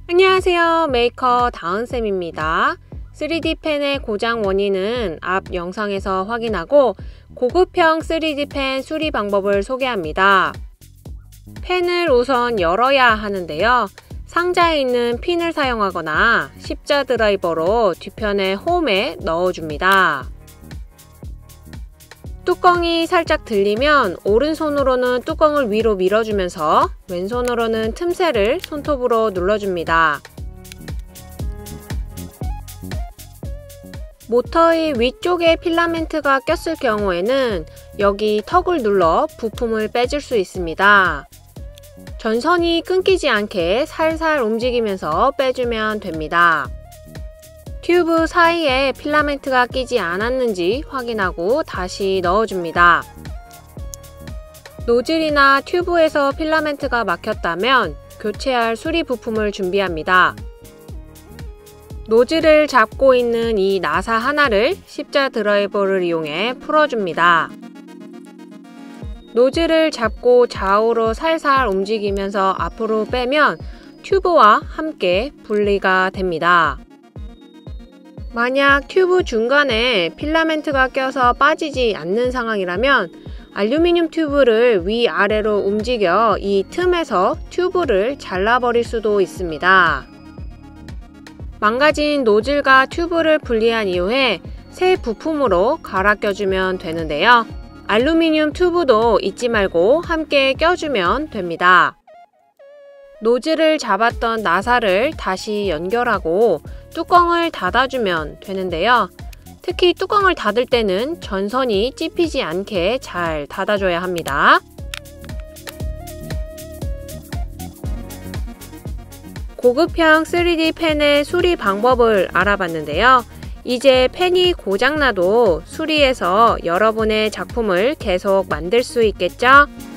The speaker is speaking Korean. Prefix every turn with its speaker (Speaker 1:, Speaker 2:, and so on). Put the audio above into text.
Speaker 1: 안녕하세요. 메이커 다은쌤입니다. 3D 펜의 고장 원인은 앞 영상에서 확인하고 고급형 3D 펜 수리 방법을 소개합니다. 펜을 우선 열어야 하는데요. 상자에 있는 핀을 사용하거나 십자 드라이버로 뒤편의 홈에 넣어줍니다. 뚜껑이 살짝 들리면 오른손으로는 뚜껑을 위로 밀어주면서 왼손으로는 틈새를 손톱으로 눌러줍니다. 모터의 위쪽에 필라멘트가 꼈을 경우에는 여기 턱을 눌러 부품을 빼줄 수 있습니다. 전선이 끊기지 않게 살살 움직이면서 빼주면 됩니다. 튜브 사이에 필라멘트가 끼지 않았는지 확인하고 다시 넣어줍니다. 노즐이나 튜브에서 필라멘트가 막혔다면 교체할 수리 부품을 준비합니다. 노즐을 잡고 있는 이 나사 하나를 십자 드라이버를 이용해 풀어줍니다. 노즐을 잡고 좌우로 살살 움직이면서 앞으로 빼면 튜브와 함께 분리가 됩니다. 만약 튜브 중간에 필라멘트가 껴서 빠지지 않는 상황이라면 알루미늄 튜브를 위아래로 움직여 이 틈에서 튜브를 잘라버릴 수도 있습니다. 망가진 노즐과 튜브를 분리한 이후에 새 부품으로 갈아 껴주면 되는데요. 알루미늄 튜브도 잊지 말고 함께 껴주면 됩니다. 노즐을 잡았던 나사를 다시 연결하고 뚜껑을 닫아주면 되는데요. 특히 뚜껑을 닫을 때는 전선이 찝히지 않게 잘 닫아줘야 합니다. 고급형 3D 펜의 수리 방법을 알아봤는데요. 이제 펜이 고장나도 수리해서 여러분의 작품을 계속 만들 수 있겠죠?